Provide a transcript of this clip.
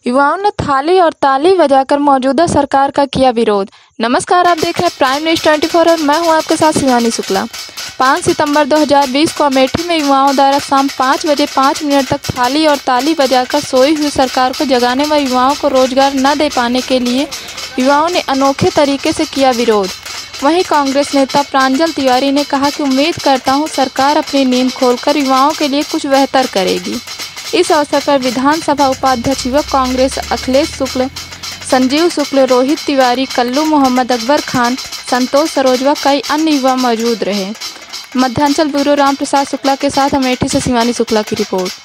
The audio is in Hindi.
युवाओं ने थाली और ताली बजाकर मौजूदा सरकार का किया विरोध। नमस्कार, आप देख रहे हैं प्राइम न्यूज़ 24 और मैं हूं आपके साथ शिवानी शुक्ला। 5 सितंबर 2020 को अमेठी में युवाओं द्वारा शाम 5 बजे 5 मिनट तक थाली और ताली बजाकर सोई हुई सरकार को जगाने व युवाओं को रोजगार न दे पाने के लिए युवाओं ने अनोखे तरीके से किया विरोध। वहीं कांग्रेस नेता प्रांजल तिवारी ने कहा कि उम्मीद करता हूं सरकार अपनी नींद खोलकर युवाओं के लिए कुछ बेहतर करेगी। इस अवसर पर विधानसभा उपाध्यक्ष युवक कांग्रेस अखिलेश शुक्ल, संजीव शुक्ल, रोहित तिवारी, कल्लू मोहम्मद, अकबर खान, संतोष सरोज कई अन्य युवा मौजूद रहे। मध्यांचल ब्यूरो राम प्रसाद शुक्ला के साथ अमेठी से शिवानी शुक्ला की रिपोर्ट।